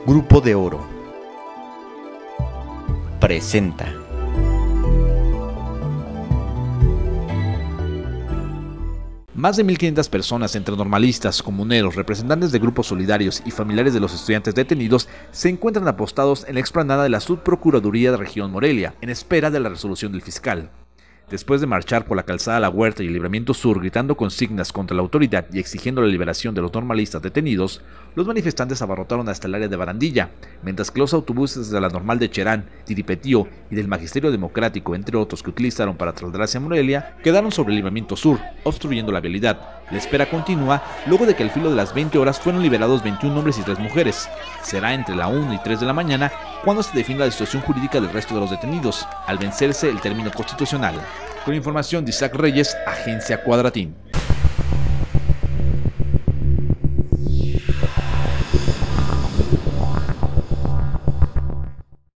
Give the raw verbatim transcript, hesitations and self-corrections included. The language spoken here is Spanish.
Grupo de Oro presenta. Más de mil quinientas personas, entre normalistas, comuneros, representantes de grupos solidarios y familiares de los estudiantes detenidos, se encuentran apostados en la explanada de la Subprocuraduría de Región Morelia, en espera de la resolución del fiscal. Después de marchar por la calzada La Huerta y el Libramiento Sur gritando consignas contra la autoridad y exigiendo la liberación de los normalistas detenidos, los manifestantes abarrotaron hasta el área de Barandilla, mientras que los autobuses de la Normal de Cherán, Tiripetío y del Magisterio Democrático, entre otros que utilizaron para trasladar hacia Morelia, quedaron sobre el Libramiento Sur, obstruyendo la vialidad. La espera continúa luego de que al filo de las veinte horas fueron liberados veintiún hombres y tres mujeres. Será entre la una y tres de la mañana cuando se defina la situación jurídica del resto de los detenidos, al vencerse el término constitucional. Con información de Isaac Reyes, Agencia Cuadratín.